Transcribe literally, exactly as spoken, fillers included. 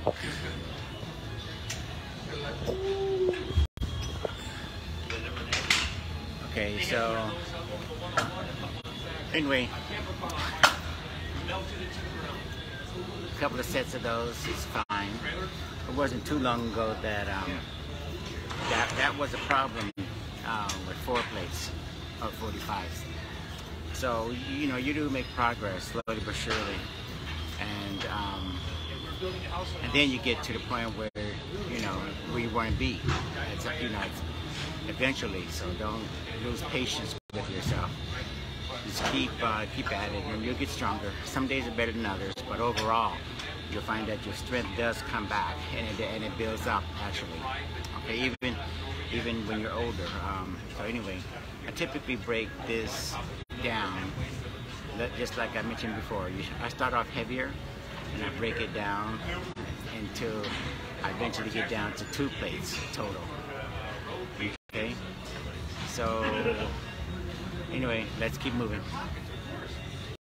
Okay, so anyway, a couple of sets of those is fine. It wasn't too long ago that um, that that was a problem uh, with four plates of forty-fives. So you know you do make progress slowly but surely, and um, and then you get to the point where you know where you want to be. It's, you know, it's eventually. So don't lose patience with yourself. Just keep uh, keep at it, and you'll get stronger. Some days are better than others, but overall, you'll find that your strength does come back, and it and it builds up actually. Okay, even even when you're older. Um, so anyway, I typically break this down, just like I mentioned before. You, I start off heavier, and I break it down until I eventually get down to two plates total. Okay, so anyway, let's keep moving.